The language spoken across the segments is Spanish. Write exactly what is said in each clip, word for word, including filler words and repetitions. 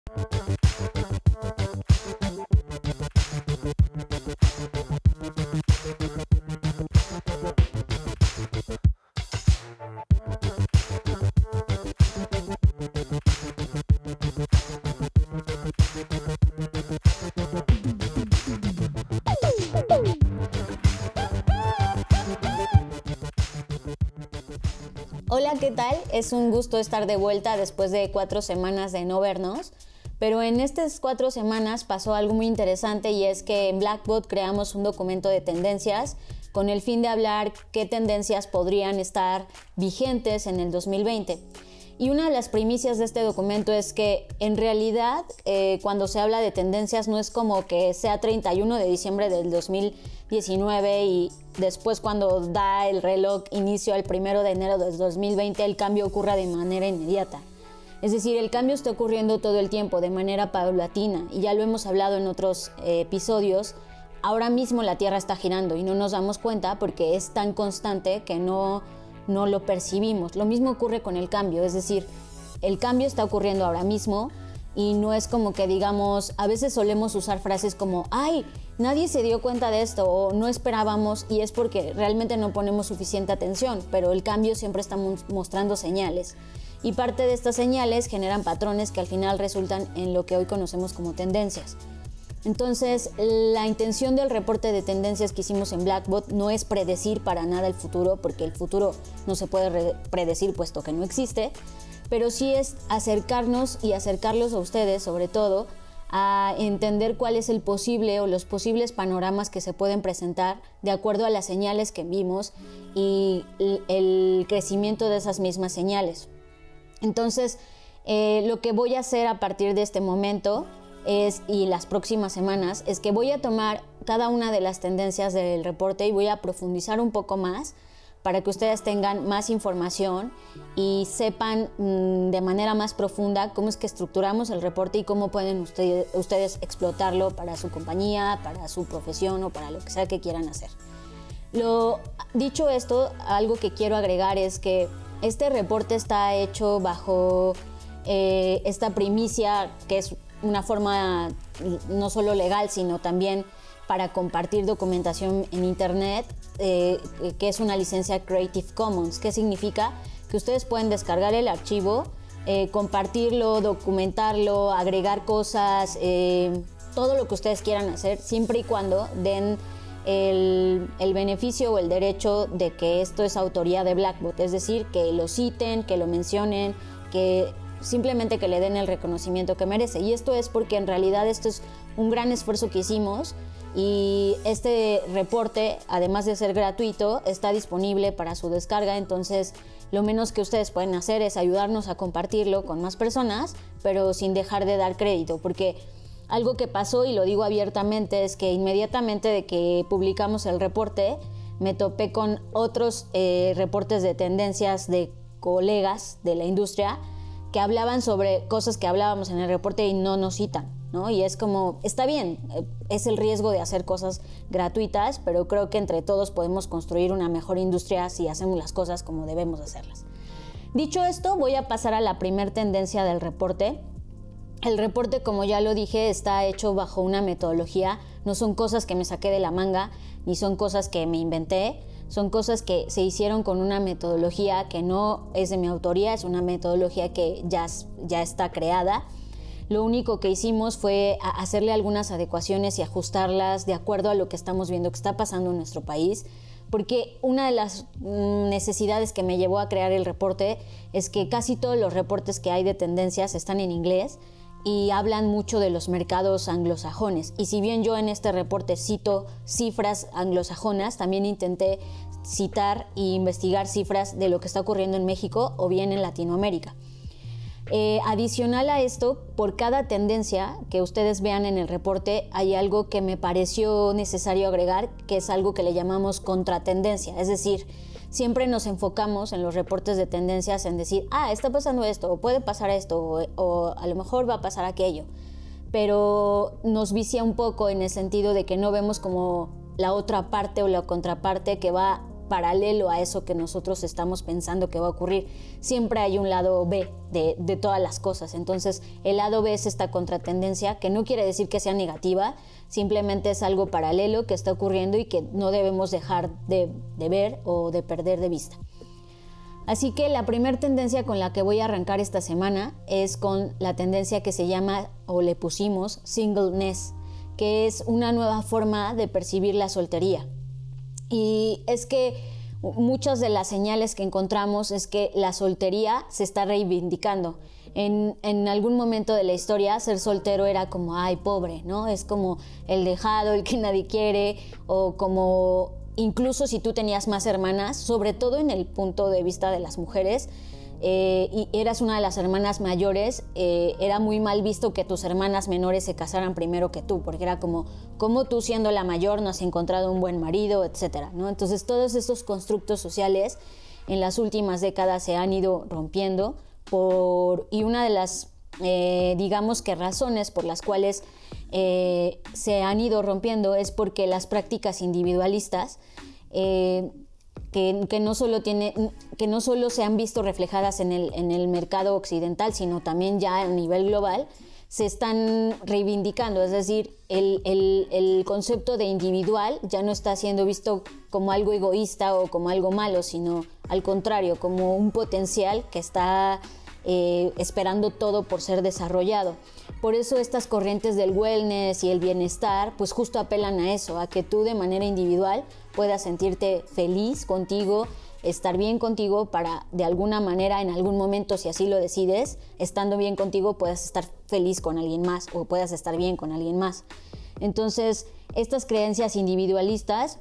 Hola, ¿qué tal? Es un gusto estar de vuelta después de cuatro semanas de no vernos, pero en estas cuatro semanas pasó algo muy interesante y es que en Blackbot creamos un documento de tendencias con el fin de hablar qué tendencias podrían estar vigentes en el dos mil veinte. Y una de las primicias de este documento es que en realidad eh, cuando se habla de tendencias no es como que sea treinta y uno de diciembre del dos mil diecinueve y después cuando da el reloj inicio al primero de enero del dos mil veinte el cambio ocurra de manera inmediata. Es decir, el cambio está ocurriendo todo el tiempo de manera paulatina y ya lo hemos hablado en otros eh, episodios. Ahora mismo la Tierra está girando y no nos damos cuenta porque es tan constante que no, no lo percibimos. Lo mismo ocurre con el cambio, es decir, el cambio está ocurriendo ahora mismo y no es como que digamos, a veces solemos usar frases como ¡ay! Nadie se dio cuenta de esto o no esperábamos, y es porque realmente no ponemos suficiente atención, pero el cambio siempre está mostrando señales. Y parte de estas señales generan patrones que al final resultan en lo que hoy conocemos como tendencias. Entonces, la intención del reporte de tendencias que hicimos en Blackbot no es predecir para nada el futuro, porque el futuro no se puede predecir puesto que no existe, pero sí es acercarnos y acercarlos a ustedes, sobre todo, a entender cuál es el posible o los posibles panoramas que se pueden presentar de acuerdo a las señales que vimos y el crecimiento de esas mismas señales. Entonces, eh, lo que voy a hacer a partir de este momento es, y las próximas semanas, es que voy a tomar cada una de las tendencias del reporte y voy a profundizar un poco más para que ustedes tengan más información y sepan mmm, de manera más profunda cómo es que estructuramos el reporte y cómo pueden usted, ustedes explotarlo para su compañía, para su profesión o para lo que sea que quieran hacer. Lo, dicho esto, algo que quiero agregar es que este reporte está hecho bajo eh, esta primicia, que es una forma no solo legal, sino también para compartir documentación en internet, eh, que es una licencia Creative Commons. ¿Qué significa? Que ustedes pueden descargar el archivo, eh, compartirlo, documentarlo, agregar cosas, eh, todo lo que ustedes quieran hacer, siempre y cuando den el, el beneficio o el derecho de que esto es autoría de Blackbot, es decir, que lo citen, que lo mencionen, que simplemente que le den el reconocimiento que merece. Y esto es porque en realidad esto es un gran esfuerzo que hicimos y este reporte, además de ser gratuito, está disponible para su descarga. Entonces lo menos que ustedes pueden hacer es ayudarnos a compartirlo con más personas, pero sin dejar de dar crédito, porque algo que pasó, y lo digo abiertamente, es que inmediatamente de que publicamos el reporte me topé con otros eh, reportes de tendencias de colegas de la industria que hablaban sobre cosas que hablábamos en el reporte y no nos citan, ¿no? Y es como, está bien, es el riesgo de hacer cosas gratuitas, pero creo que entre todos podemos construir una mejor industria si hacemos las cosas como debemos hacerlas. Dicho esto, voy a pasar a la primer tendencia del reporte. El reporte, como ya lo dije, está hecho bajo una metodología, no son cosas que me saqué de la manga, ni son cosas que me inventé. Son cosas que se hicieron con una metodología que no es de mi autoría, es una metodología que ya, ya está creada. Lo único que hicimos fue hacerle algunas adecuaciones y ajustarlas de acuerdo a lo que estamos viendo que está pasando en nuestro país, porque una de las necesidades que me llevó a crear el reporte es que casi todos los reportes que hay de tendencias están en inglés y hablan mucho de los mercados anglosajones. Y si bien yo en este reporte cito cifras anglosajonas, también intenté citar e investigar cifras de lo que está ocurriendo en México o bien en Latinoamérica. Eh, adicional a esto, por cada tendencia que ustedes vean en el reporte, hay algo que me pareció necesario agregar, que es algo que le llamamos contratendencia. Es decir, siempre nos enfocamos en los reportes de tendencias en decir, ah, está pasando esto, o puede pasar esto, o, o a lo mejor va a pasar aquello. Pero nos vicia un poco en el sentido de que no vemos como la otra parte o la contraparte que va paralelo a eso que nosotros estamos pensando que va a ocurrir. Siempre hay un lado B de, de todas las cosas. Entonces, el lado B es esta contratendencia, que no quiere decir que sea negativa, simplemente es algo paralelo que está ocurriendo y que no debemos dejar de, de ver o de perder de vista. Así que la primera tendencia con la que voy a arrancar esta semana es con la tendencia que se llama, o le pusimos, singleness, que es una nueva forma de percibir la soltería. Y es que muchas de las señales que encontramos es que la soltería se está reivindicando. En, en algún momento de la historia, ser soltero era como, ay, pobre, ¿no? Es como el dejado, el que nadie quiere, o como... Incluso si tú tenías más hermanas, sobre todo en el punto de vista de las mujeres, eh, y eras una de las hermanas mayores, eh, era muy mal visto que tus hermanas menores se casaran primero que tú, porque era como, ¿cómo tú siendo la mayor no has encontrado un buen marido, etcétera, ¿no? Entonces todos estos constructos sociales en las últimas décadas se han ido rompiendo por, y una de las, eh, digamos que razones por las cuales Eh, se han ido rompiendo es porque las prácticas individualistas eh, que, que, no solo tiene, que no solo se han visto reflejadas en el, en el mercado occidental, sino también ya a nivel global, se están reivindicando. Es decir, el, el, el concepto de individual ya no está siendo visto como algo egoísta o como algo malo, sino al contrario, como un potencial que está eh, esperando todo por ser desarrollado. Por eso estas corrientes del wellness y el bienestar pues justo apelan a eso, a que tú de manera individual puedas sentirte feliz contigo, estar bien contigo para de alguna manera en algún momento, si así lo decides, estando bien contigo puedas estar feliz con alguien más o puedas estar bien con alguien más. Entonces estas creencias individualistas,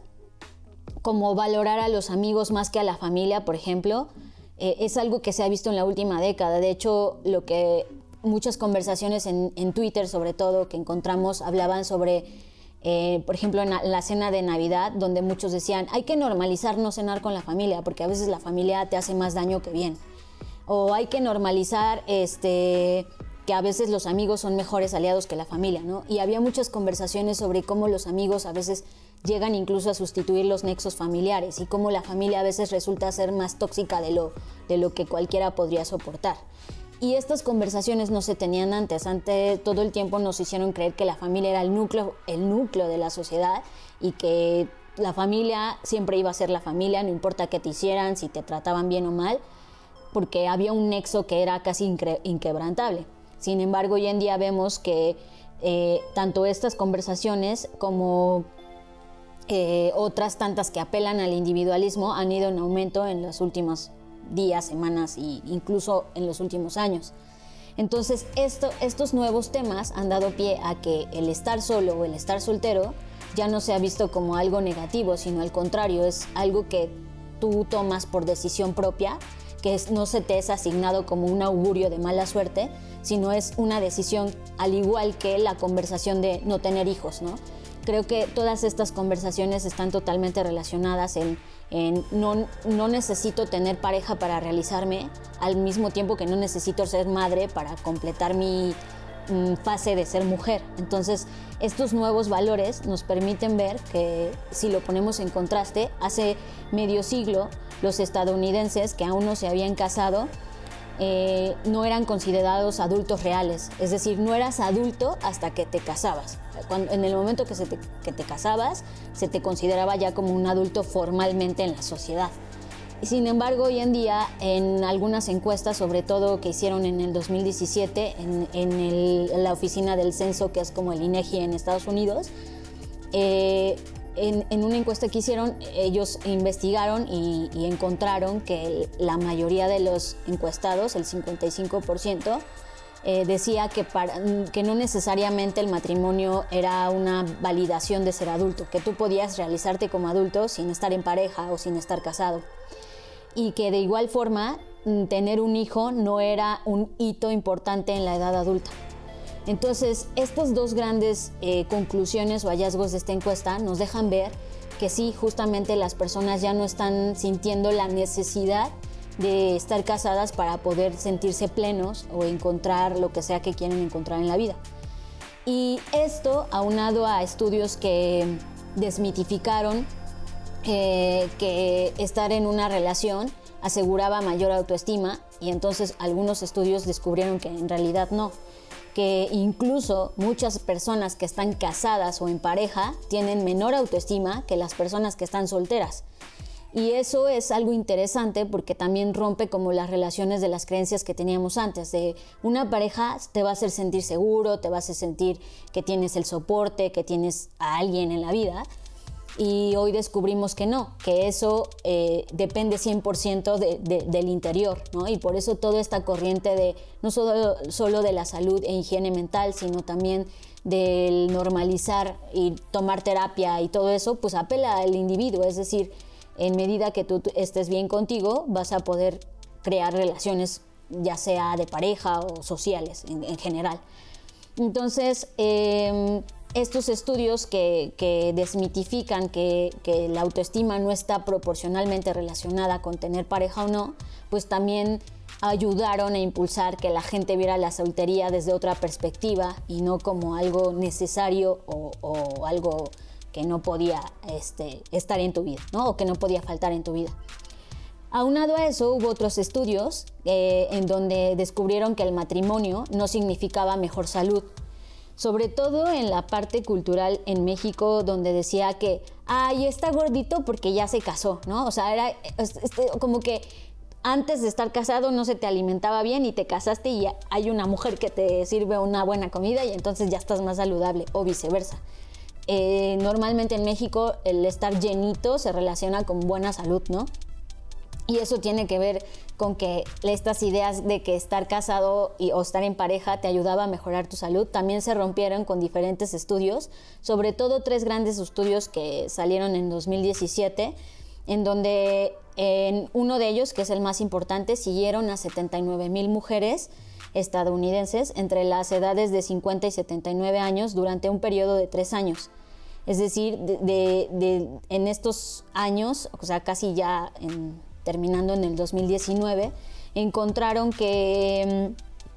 como valorar a los amigos más que a la familia, por ejemplo, eh, es algo que se ha visto en la última década. De hecho, lo que muchas conversaciones en, en Twitter, sobre todo, que encontramos, hablaban sobre, eh, por ejemplo, en la, la cena de Navidad, donde muchos decían, hay que normalizar no cenar con la familia, porque a veces la familia te hace más daño que bien. O hay que normalizar este, que a veces los amigos son mejores aliados que la familia, ¿no? Y había muchas conversaciones sobre cómo los amigos a veces llegan incluso a sustituir los nexos familiares y cómo la familia a veces resulta ser más tóxica de lo, de lo que cualquiera podría soportar. Y estas conversaciones no se tenían antes. Antes todo el tiempo nos hicieron creer que la familia era el núcleo, el núcleo de la sociedad y que la familia siempre iba a ser la familia, no importa qué te hicieran, si te trataban bien o mal, porque había un nexo que era casi inquebrantable. Sin embargo, hoy en día vemos que eh, tanto estas conversaciones como eh, otras tantas que apelan al individualismo han ido en aumento en los últimos días, semanas e incluso en los últimos años. Entonces esto, estos nuevos temas han dado pie a que el estar solo o el estar soltero ya no se ha visto como algo negativo, sino al contrario, es algo que tú tomas por decisión propia, que es, no se te es asignado como un augurio de mala suerte, sino es una decisión al igual que la conversación de no tener hijos, ¿no? Creo que todas estas conversaciones están totalmente relacionadas en, en no, no necesito tener pareja para realizarme, al mismo tiempo que no necesito ser madre para completar mi mm, fase de ser mujer. Entonces, estos nuevos valores nos permiten ver que, si lo ponemos en contraste, hace medio siglo los estadounidenses que aún no se habían casado Eh, no eran considerados adultos reales, es decir, no eras adulto hasta que te casabas. Cuando, en el momento que, se te, que te casabas, se te consideraba ya como un adulto formalmente en la sociedad. Y sin embargo, hoy en día, en algunas encuestas, sobre todo que hicieron en el dos mil diecisiete, en, en, el, en la oficina del censo, que es como el INEGI en Estados Unidos, eh, En, en una encuesta que hicieron, ellos investigaron y, y encontraron que la mayoría de los encuestados, el cincuenta y cinco por ciento, eh, decía que, para, que no necesariamente el matrimonio era una validación de ser adulto, que tú podías realizarte como adulto sin estar en pareja o sin estar casado. Y que de igual forma, tener un hijo no era un hito importante en la edad adulta. Entonces, estas dos grandes eh, conclusiones o hallazgos de esta encuesta nos dejan ver que sí, justamente las personas ya no están sintiendo la necesidad de estar casadas para poder sentirse plenos o encontrar lo que sea que quieren encontrar en la vida. Y esto, aunado a estudios que desmitificaron eh, que estar en una relación aseguraba mayor autoestima, y entonces algunos estudios descubrieron que en realidad no, que incluso muchas personas que están casadas o en pareja tienen menor autoestima que las personas que están solteras. Y eso es algo interesante porque también rompe como las relaciones de las creencias que teníamos antes, de una pareja te va a hacer sentir seguro, te va a hacer sentir que tienes el soporte, que tienes a alguien en la vida. Y hoy descubrimos que no, que eso eh, depende cien por ciento de, de, del interior, ¿no? Y por eso toda esta corriente de no solo, solo de la salud e higiene mental, sino también del normalizar y tomar terapia y todo eso, pues apela al individuo. Es decir, en medida que tú estés bien contigo, vas a poder crear relaciones, ya sea de pareja o sociales en, en general. Entonces, eh, estos estudios que, que desmitifican que, que la autoestima no está proporcionalmente relacionada con tener pareja o no, pues también ayudaron a impulsar que la gente viera la soltería desde otra perspectiva y no como algo necesario o, o algo que no podía este, estar en tu vida, ¿no? O que no podía faltar en tu vida. Aunado a eso, hubo otros estudios eh, en donde descubrieron que el matrimonio no significaba mejor salud, sobre todo en la parte cultural en México, donde decía que, ay, está gordito porque ya se casó, ¿no? O sea, era este, como que antes de estar casado no se te alimentaba bien y te casaste y hay una mujer que te sirve una buena comida y entonces ya estás más saludable, o viceversa. Eh, normalmente en México el estar llenito se relaciona con buena salud, ¿no? Y eso tiene que ver con que estas ideas de que estar casado y, o estar en pareja te ayudaba a mejorar tu salud también se rompieron con diferentes estudios, sobre todo tres grandes estudios que salieron en dos mil diecisiete, en donde en uno de ellos, que es el más importante, siguieron a setenta y nueve mil mujeres estadounidenses entre las edades de cincuenta y setenta y nueve años durante un periodo de tres años. Es decir, de, de, de, en estos años, o sea, casi ya en, terminando en el dos mil diecinueve, encontraron que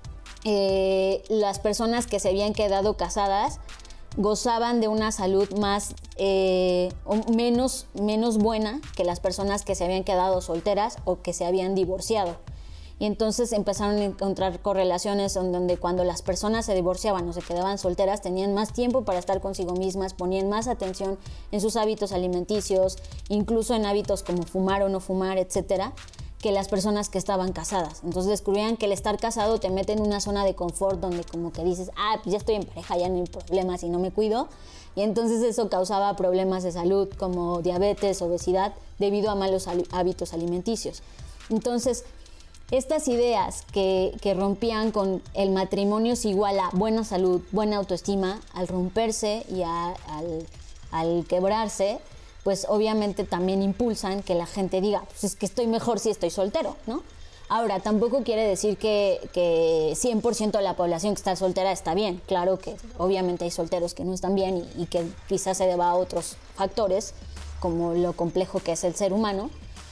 eh, las personas que se habían quedado casadas gozaban de una salud más eh, menos, menos buena que las personas que se habían quedado solteras o que se habían divorciado. Y entonces empezaron a encontrar correlaciones en donde cuando las personas se divorciaban o se quedaban solteras tenían más tiempo para estar consigo mismas, ponían más atención en sus hábitos alimenticios, incluso en hábitos como fumar o no fumar, etcétera, que las personas que estaban casadas. Entonces descubrían que el estar casado te mete en una zona de confort donde como que dices, ah, pues ya estoy en pareja, ya no hay problemas y no me cuido. Y entonces eso causaba problemas de salud como diabetes, obesidad, debido a malos hábitos alimenticios. Entonces, estas ideas que, que rompían con el matrimonio es igual a buena salud, buena autoestima, al romperse y a, al, al quebrarse, pues obviamente también impulsan que la gente diga, pues es que estoy mejor si estoy soltero, ¿no? Ahora, tampoco quiere decir que, que cien por ciento de la población que está soltera está bien. Claro que obviamente hay solteros que no están bien y, y que quizás se deba a otros factores, como lo complejo que es el ser humano,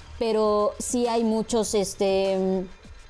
pero sí hay muchos este,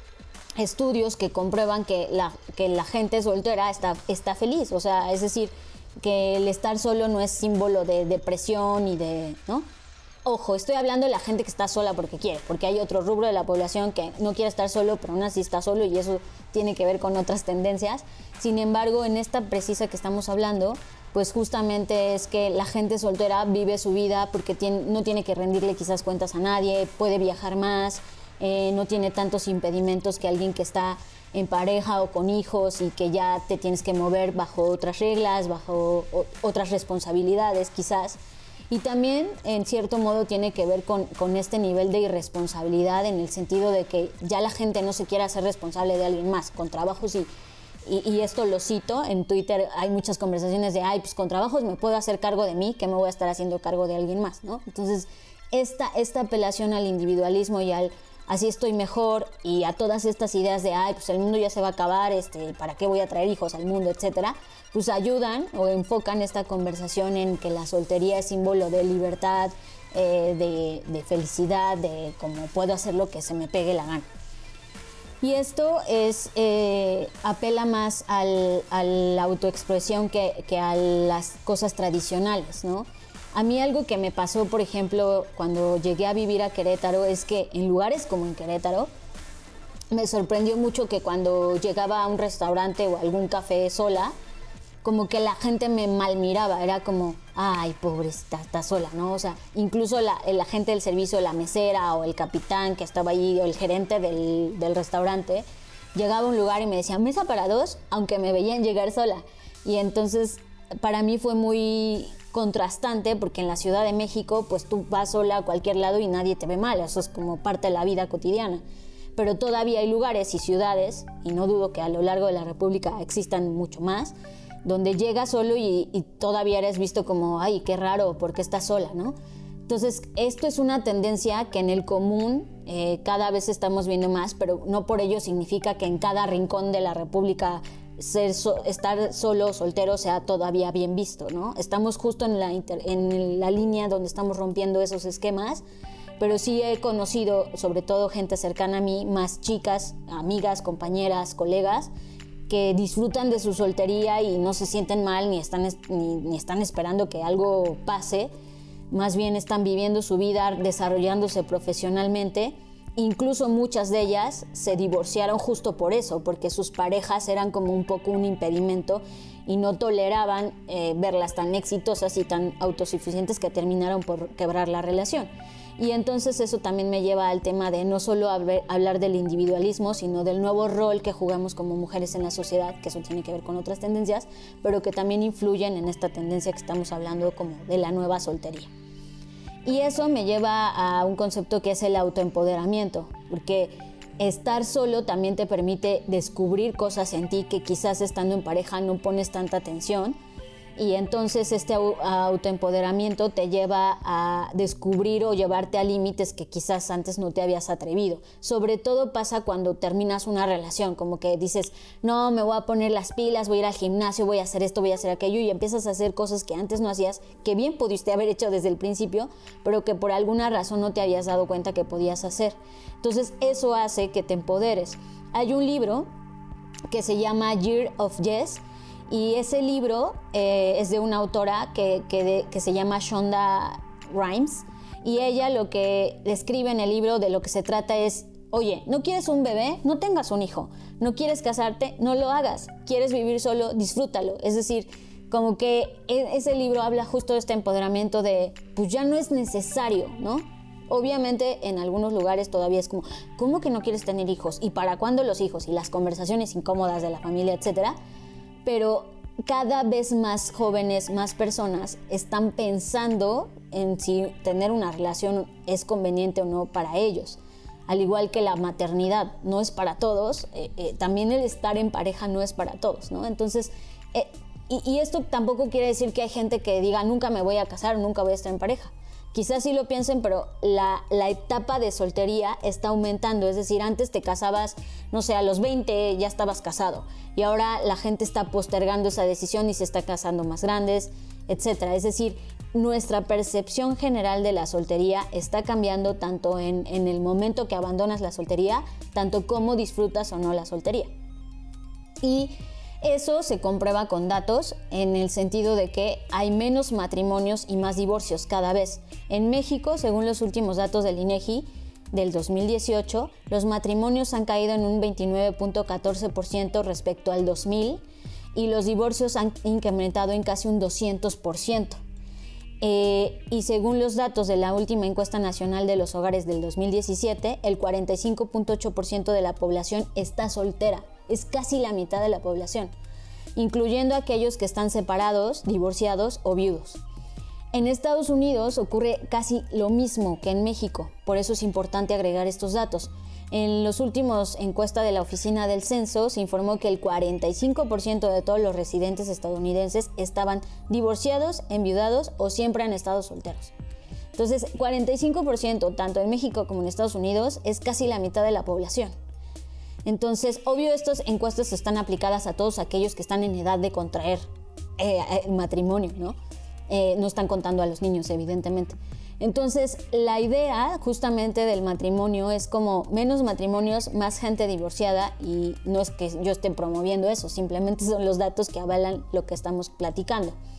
estudios que comprueban que la, que la gente soltera está, está feliz. O sea, es decir, que el estar solo no es símbolo de depresión y de, ¿no? Ojo, estoy hablando de la gente que está sola porque quiere, porque hay otro rubro de la población que no quiere estar solo, pero aún así está solo y eso tiene que ver con otras tendencias. Sin embargo, en esta precisa que estamos hablando, pues justamente es que la gente soltera vive su vida porque tiene, no tiene que rendirle quizás cuentas a nadie, puede viajar más, eh, no tiene tantos impedimentos que alguien que está en pareja o con hijos y que ya te tienes que mover bajo otras reglas, bajo o, otras responsabilidades quizás. Y también, en cierto modo, tiene que ver con, con este nivel de irresponsabilidad en el sentido de que ya la gente no se quiere hacer responsable de alguien más, con trabajos y, y, y esto lo cito, en Twitter hay muchas conversaciones de, ay, pues con trabajos me puedo hacer cargo de mí, que me voy a estar haciendo cargo de alguien más, ¿no? Entonces, esta, esta apelación al individualismo y al así estoy mejor y a todas estas ideas de, ay, pues el mundo ya se va a acabar, este, ¿para qué voy a traer hijos al mundo, etcétera? Pues ayudan o enfocan esta conversación en que la soltería es símbolo de libertad, eh, de, de felicidad, de cómo puedo hacer lo que se me pegue la gana. Y esto es, eh, apela más al, a la autoexpresión que, que a las cosas tradicionales, ¿no? A mí algo que me pasó, por ejemplo, cuando llegué a vivir a Querétaro, es que en lugares como en Querétaro, me sorprendió mucho que cuando llegaba a un restaurante o algún café sola, como que la gente me malmiraba, era como, ay, pobrecita, está sola, ¿no? O sea, incluso la, la gente del servicio, la mesera o el capitán que estaba ahí, o el gerente del, del restaurante, llegaba a un lugar y me decía, mesa para dos, aunque me veían llegar sola. Y entonces, para mí fue muy contrastante, porque en la Ciudad de México, pues tú vas sola a cualquier lado y nadie te ve mal, eso es como parte de la vida cotidiana. Pero todavía hay lugares y ciudades, y no dudo que a lo largo de la República existan mucho más, donde llegas solo y, y todavía eres visto como, ay, qué raro, ¿por qué estás sola?, ¿no? Entonces, esto es una tendencia que en el común eh, cada vez estamos viendo más, pero no por ello significa que en cada rincón de la República ser so, estar solo o soltero sea todavía bien visto, ¿no? Estamos justo en la, inter, en la línea donde estamos rompiendo esos esquemas, pero sí he conocido, sobre todo gente cercana a mí, más chicas, amigas, compañeras, colegas, que disfrutan de su soltería y no se sienten mal ni están, ni, ni están esperando que algo pase, más bien están viviendo su vida, desarrollándose profesionalmente. Incluso muchas de ellas se divorciaron justo por eso, porque sus parejas eran como un poco un impedimento y no toleraban eh, verlas tan exitosas y tan autosuficientes que terminaron por quebrar la relación. Y entonces eso también me lleva al tema de no solo hablar del individualismo, sino del nuevo rol que jugamos como mujeres en la sociedad, que eso tiene que ver con otras tendencias, pero que también influyen en esta tendencia que estamos hablando como de la nueva soltería. Y eso me lleva a un concepto que es el autoempoderamiento, porque estar solo también te permite descubrir cosas en ti que quizás estando en pareja no pones tanta atención, y entonces este autoempoderamiento te lleva a descubrir o llevarte a límites que quizás antes no te habías atrevido. Sobre todo pasa cuando terminas una relación, como que dices, no, me voy a poner las pilas, voy a ir al gimnasio, voy a hacer esto, voy a hacer aquello, y empiezas a hacer cosas que antes no hacías, que bien pudiste haber hecho desde el principio, pero que por alguna razón no te habías dado cuenta que podías hacer. Entonces eso hace que te empoderes. Hay un libro que se llama Year of Yes, y ese libro eh, es de una autora que, que, de, que se llama Shonda Rhimes, y ella lo que describe en el libro de lo que se trata es, oye, ¿no quieres un bebé? No tengas un hijo. ¿No quieres casarte? No lo hagas. ¿Quieres vivir solo? Disfrútalo. Es decir, como que ese libro habla justo de este empoderamiento de, pues ya no es necesario, ¿no? Obviamente en algunos lugares todavía es como, ¿cómo que no quieres tener hijos? ¿Y para cuándo los hijos? Y las conversaciones incómodas de la familia, etcétera. Pero cada vez más jóvenes, más personas están pensando en si tener una relación es conveniente o no para ellos. Al igual que la maternidad no es para todos, eh, eh, también el estar en pareja no es para todos, ¿no? Entonces, eh, y, y esto tampoco quiere decir que hay gente que diga nunca me voy a casar, nunca voy a estar en pareja. Quizás sí lo piensen, pero la, la etapa de soltería está aumentando. Es decir, antes te casabas, no sé, a los veinte ya estabas casado. Y ahora la gente está postergando esa decisión y se está casando más grandes, etcétera. Es decir, nuestra percepción general de la soltería está cambiando tanto en, en el momento que abandonas la soltería, tanto como disfrutas o no la soltería. Y eso se comprueba con datos en el sentido de que hay menos matrimonios y más divorcios cada vez. En México, según los últimos datos del INEGI del dos mil dieciocho, los matrimonios han caído en un veintinueve punto catorce por ciento respecto al dos mil y los divorcios han incrementado en casi un doscientos por ciento. Eh, y según los datos de la última encuesta nacional de los hogares del dos mil diecisiete, el cuarenta y cinco punto ocho por ciento de la población está soltera. Es casi la mitad de la población, incluyendo aquellos que están separados, divorciados o viudos. En Estados Unidos ocurre casi lo mismo que en México, por eso es importante agregar estos datos. En los últimos encuestas de la Oficina del Censo se informó que el cuarenta y cinco por ciento de todos los residentes estadounidenses estaban divorciados, enviudados o siempre han estado solteros. Entonces, cuarenta y cinco por ciento tanto en México como en Estados Unidos es casi la mitad de la población. Entonces, obvio, estas encuestas están aplicadas a todos aquellos que están en edad de contraer eh, el matrimonio, ¿no? Eh, no están contando a los niños, evidentemente. Entonces, la idea justamente del matrimonio es como menos matrimonios, más gente divorciada, y no es que yo esté promoviendo eso, simplemente son los datos que avalan lo que estamos platicando.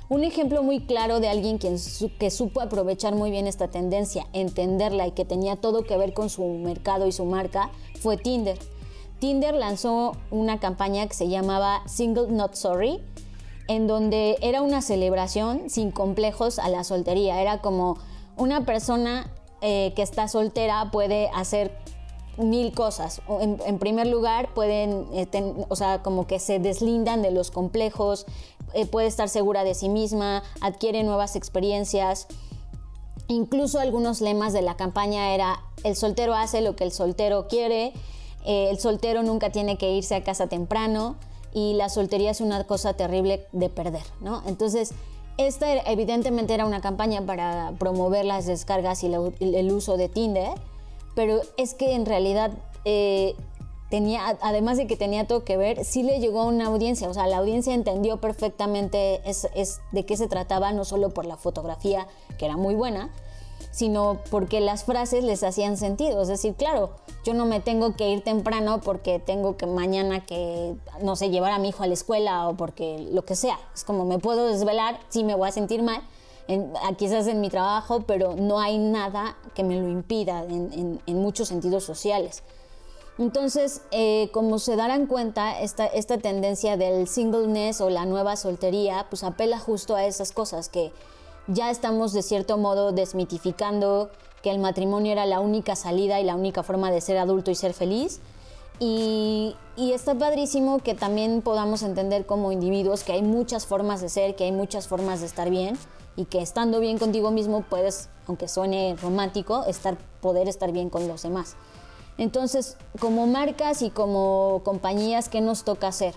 Un ejemplo muy claro de alguien quien su, que supo aprovechar muy bien esta tendencia, entenderla y que tenía todo que ver con su mercado y su marca fue Tinder. Tinder lanzó una campaña que se llamaba Single Not Sorry, en donde era una celebración sin complejos a la soltería. Era como una persona eh, que está soltera puede hacer mil cosas. En, en primer lugar, pueden, eh, ten, o sea, como que se deslindan de los complejos, eh, puede estar segura de sí misma, adquiere nuevas experiencias. Incluso algunos lemas de la campaña era: el soltero hace lo que el soltero quiere, eh, el soltero nunca tiene que irse a casa temprano y la soltería es una cosa terrible de perder, ¿no? Entonces, esta evidentemente era una campaña para promover las descargas y la, el uso de Tinder, pero es que en realidad eh, tenía, además de que tenía todo que ver, sí le llegó a una audiencia. O sea, la audiencia entendió perfectamente es, es de qué se trataba, no solo por la fotografía, que era muy buena, sino porque las frases les hacían sentido. Es decir, claro, yo no me tengo que ir temprano porque tengo que mañana que, no sé, llevar a mi hijo a la escuela o porque lo que sea. Es como me puedo desvelar, sí me voy a sentir mal, En, quizás en mi trabajo, pero no hay nada que me lo impida en, en, en muchos sentidos sociales. Entonces, eh, como se darán cuenta, esta, esta tendencia del singleness o la nueva soltería, pues apela justo a esas cosas, que ya estamos de cierto modo desmitificando que el matrimonio era la única salida y la única forma de ser adulto y ser feliz. Y, y está padrísimo que también podamos entender como individuos que hay muchas formas de ser, que hay muchas formas de estar bien, y que estando bien contigo mismo puedes, aunque suene romántico, estar, poder estar bien con los demás. Entonces, como marcas y como compañías, ¿qué nos toca hacer?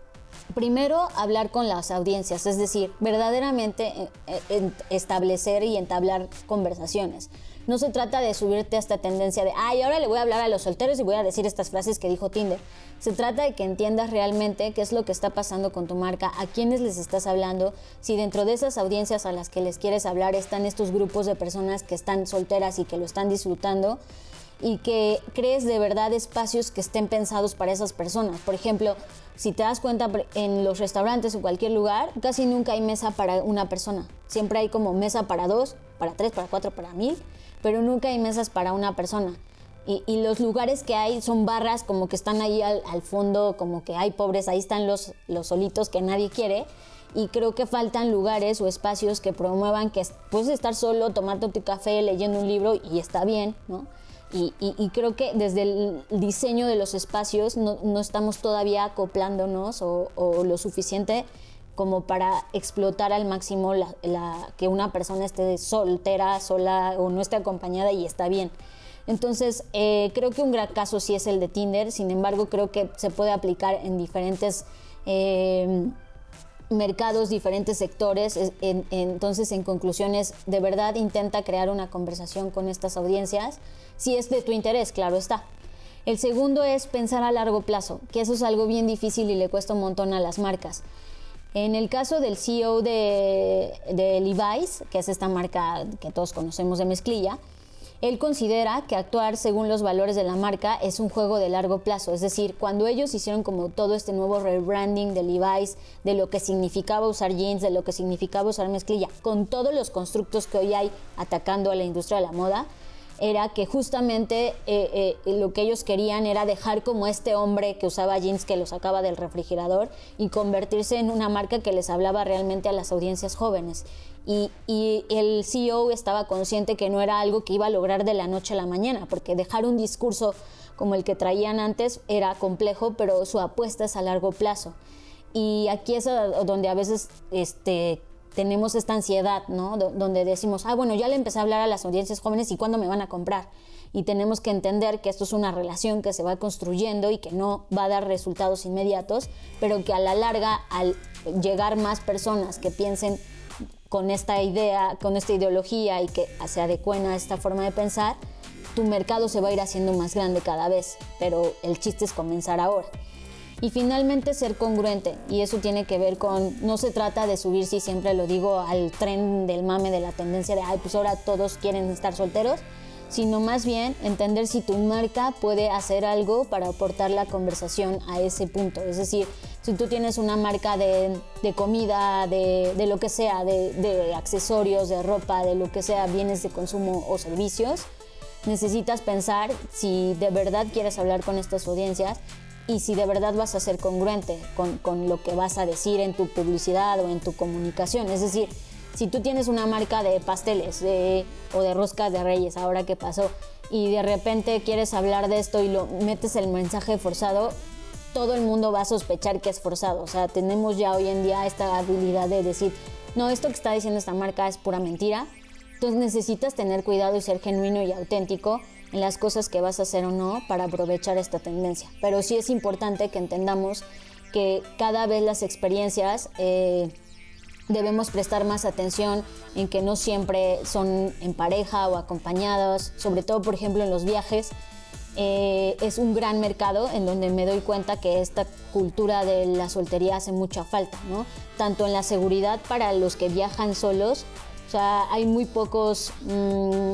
Primero, hablar con las audiencias, es decir, verdaderamente establecer y entablar conversaciones. No se trata de subirte a esta tendencia de, ay, ahora le voy a hablar a los solteros y voy a decir estas frases que dijo Tinder. Se trata de que entiendas realmente qué es lo que está pasando con tu marca, a quiénes les estás hablando, si dentro de esas audiencias a las que les quieres hablar están estos grupos de personas que están solteras y que lo están disfrutando, y que crees de verdad espacios que estén pensados para esas personas. Por ejemplo, si te das cuenta, en los restaurantes o cualquier lugar, casi nunca hay mesa para una persona. Siempre hay como mesa para dos, para tres, para cuatro, para mil, pero nunca hay mesas para una persona. Y, y los lugares que hay son barras como que están ahí al, al fondo, como que hay pobres, ahí están los, los solitos que nadie quiere. Y creo que faltan lugares o espacios que promuevan que puedes estar solo, tomarte tu café, leyendo un libro y está bien, ¿no? Y, y, y creo que desde el diseño de los espacios no, no estamos todavía acoplándonos o, o lo suficiente como para explotar al máximo la, la, que una persona esté soltera, sola o no esté acompañada y está bien. Entonces, eh, creo que un gran caso sí es el de Tinder. Sin embargo, creo que se puede aplicar en diferentes eh, mercados, diferentes sectores. En, en, entonces, en conclusiones, de verdad intenta crear una conversación con estas audiencias, si es de tu interés, claro está. El segundo es pensar a largo plazo, que eso es algo bien difícil y le cuesta un montón a las marcas. En el caso del C E O de, de Levi's, que es esta marca que todos conocemos de mezclilla, él considera que actuar según los valores de la marca es un juego de largo plazo. Es decir, cuando ellos hicieron como todo este nuevo rebranding de Levi's, de lo que significaba usar jeans, de lo que significaba usar mezclilla, con todos los constructos que hoy hay atacando a la industria de la moda, era que justamente eh, eh, lo que ellos querían era dejar como este hombre que usaba jeans que lo sacaba del refrigerador y convertirse en una marca que les hablaba realmente a las audiencias jóvenes. Y, y el C E O estaba consciente que no era algo que iba a lograr de la noche a la mañana, porque dejar un discurso como el que traían antes era complejo, pero su apuesta es a largo plazo. Y aquí es donde a veces este, tenemos esta ansiedad, ¿no? Donde decimos, ah, bueno, ya le empecé a hablar a las audiencias jóvenes y ¿cuándo me van a comprar? Y tenemos que entender que esto es una relación que se va construyendo y que no va a dar resultados inmediatos, pero que a la larga, al llegar más personas que piensen con esta idea, con esta ideología y que se adecuen a esta forma de pensar, tu mercado se va a ir haciendo más grande cada vez, pero el chiste es comenzar ahora. Y finalmente ser congruente, y eso tiene que ver con, no se trata de subirse, y siempre lo digo, al tren del mame de la tendencia de, ay, pues ahora todos quieren estar solteros, sino más bien entender si tu marca puede hacer algo para aportar la conversación a ese punto. Es decir, Si tú tienes una marca de, de comida, de, de lo que sea, de, de accesorios, de ropa, de lo que sea, bienes de consumo o servicios, necesitas pensar si de verdad quieres hablar con estas audiencias y si de verdad vas a ser congruente con, con lo que vas a decir en tu publicidad o en tu comunicación. Es decir, si tú tienes una marca de pasteles de, o de roscas de Reyes, ahora que pasó, y de repente quieres hablar de esto y lo metes el mensaje forzado, todo el mundo va a sospechar que es forzado. O sea, tenemos ya hoy en día esta habilidad de decir, no, esto que está diciendo esta marca es pura mentira. Entonces necesitas tener cuidado y ser genuino y auténtico en las cosas que vas a hacer o no para aprovechar esta tendencia. Pero sí es importante que entendamos que cada vez las experiencias eh, debemos prestar más atención en que no siempre son en pareja o acompañados, sobre todo, por ejemplo, en los viajes. Eh, es un gran mercado en donde me doy cuenta que esta cultura de la soltería hace mucha falta, ¿no? Tanto en la seguridad para los que viajan solos, o sea, hay muy pocos mmm,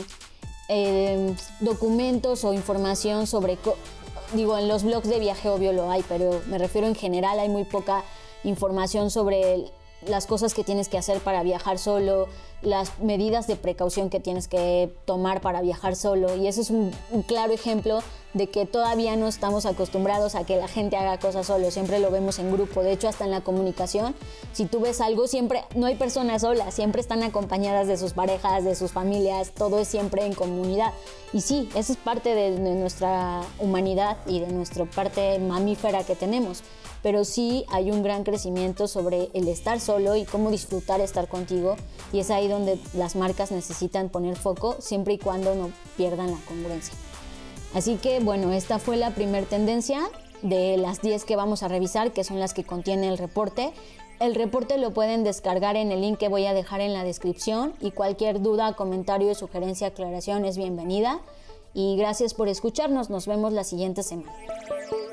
eh, documentos o información sobre, digo, en los blogs de viaje obvio lo hay, pero me refiero en general, hay muy poca información sobre las cosas que tienes que hacer para viajar solo, las medidas de precaución que tienes que tomar para viajar solo, y eso es un, un claro ejemplo de que todavía no estamos acostumbrados a que la gente haga cosas solo, siempre lo vemos en grupo. De hecho, hasta en la comunicación, si tú ves algo, siempre no hay personas solas, siempre están acompañadas de sus parejas, de sus familias, todo es siempre en comunidad. Y sí, eso es parte de, de nuestra humanidad y de nuestra parte mamífera que tenemos, pero sí hay un gran crecimiento sobre el estar solo y cómo disfrutar estar contigo, y es ahí donde las marcas necesitan poner foco, siempre y cuando no pierdan la congruencia. Así que bueno, esta fue la primera tendencia de las diez que vamos a revisar, que son las que contiene el reporte. El reporte lo pueden descargar en el link que voy a dejar en la descripción, y cualquier duda, comentario, sugerencia, aclaración es bienvenida. Y gracias por escucharnos, nos vemos la siguiente semana.